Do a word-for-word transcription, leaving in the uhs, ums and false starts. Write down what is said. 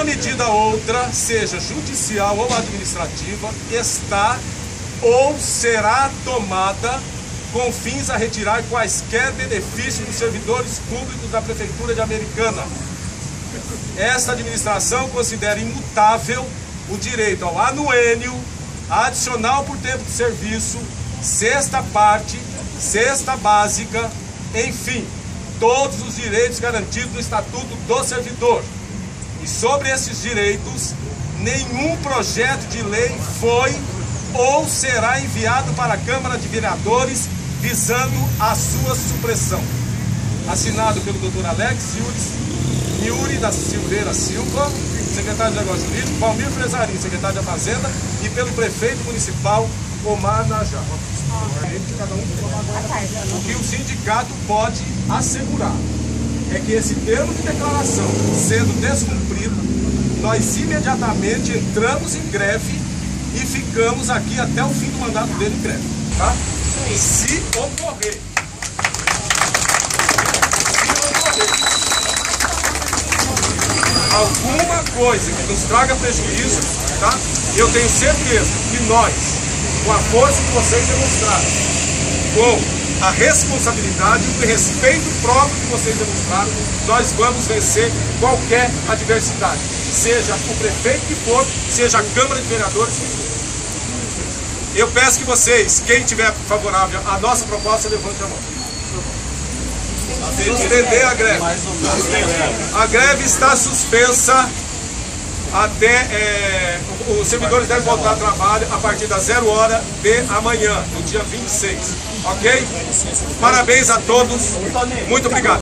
uma medida outra, seja judicial ou administrativa, está ou será tomada com fins a retirar quaisquer benefícios dos servidores públicos da Prefeitura de Americana. Esta administração considera imutável o direito ao anuênio, adicional por tempo de serviço, cesta parte, cesta básica, enfim, todos os direitos garantidos no Estatuto do Servidor. E sobre esses direitos, nenhum projeto de lei foi ou será enviado para a Câmara de Vereadores visando a sua supressão. Assinado pelo doutor Alex Yuri, Yuri da Silveira Silva, secretário de Negócios Jurídicos, Valmir Fresarim, secretário da Fazenda, e pelo prefeito municipal Omar Najá. O que o sindicato pode assegurar é que esse termo de declaração sendo descumprido, nós imediatamente entramos em greve e ficamos aqui até o fim do mandato dele em greve, tá? Se ocorrer, se ocorrer alguma coisa que nos traga prejuízo, tá? Eu tenho certeza que nós, com a força que vocês demonstraram, com a responsabilidade e o respeito próprio que vocês demonstraram, nós vamos vencer qualquer adversidade. Seja o prefeito que for, seja a Câmara de Vereadores que for. Eu peço que vocês, quem tiver favorável à nossa proposta, levante a mão. Suspender a greve. A greve está suspensa até... É, os servidores devem voltar ao trabalho a partir das zero hora de amanhã, no dia vinte e seis. Ok? Parabéns a todos. Muito obrigado.